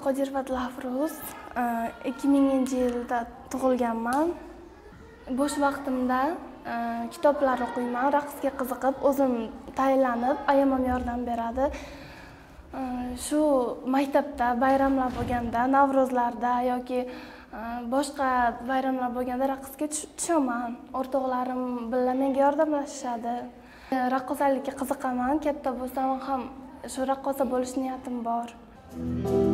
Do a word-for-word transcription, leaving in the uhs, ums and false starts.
Qodirova Dilafruz, ikki minginchi yilda tug'ilganman. Bo'sh vaqtimda kitoblar o'qiyman, raqsga qiziqib, o'zim tayyorlanib, ayamam yordam beradi. Shu maktabda bayramlar bo'lganda, Navro'zlarda yoki boshqa bayramlar bo'lganda raqsga tushaman. O'rtoqlarim bilan menga yordamlashishadi. Raqqosalikka qiziqaman, katta bo'lsam ham shu raqqosa bo'lish niyatim bor.